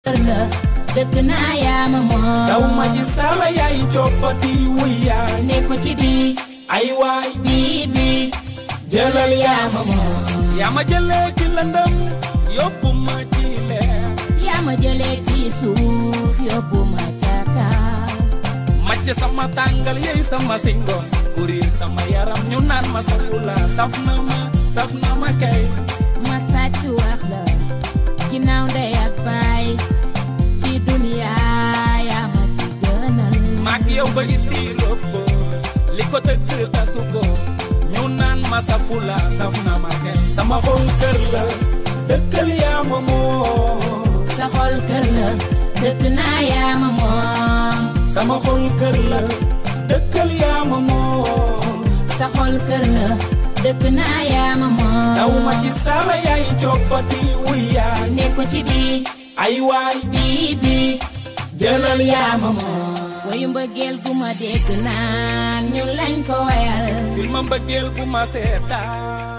dëgg naa yaa ma moom daw ma ci sama yaay coppati wuyaay ne ko ci bii ay waay bii jëlal yaa ma moom yaa ma jëlee ci lëndëm yóbbu ma ci leer yaa ma jëlee ci suuf yóbbu ma ca kaw macc sama tàngal yey sama singo kurir sama yaram ñu naan ma safula saf na ma kay ma sàcc wax la ginnaaw ndey ak baay ci duniya yaa ma ci gënal maak yow ba isi repos li ko tëgg tasu ko ñu naan ma safula saf na ma kay sama xol kër la dëkkal yaa ma moom sa xol kër la dëkk naa yaa ma moom sama xol kër la dëkkal yaa ma moom sa xol kër la dëkk naa yaa ma moom daw ma ci sama yaay coppati wuyaay ne ko ci bii ay waay bii jëlal yaa ma moom wayu mbëggeel gu ma dégg naan ñu lañ ko wayal film mbëggeel bu ma seetaan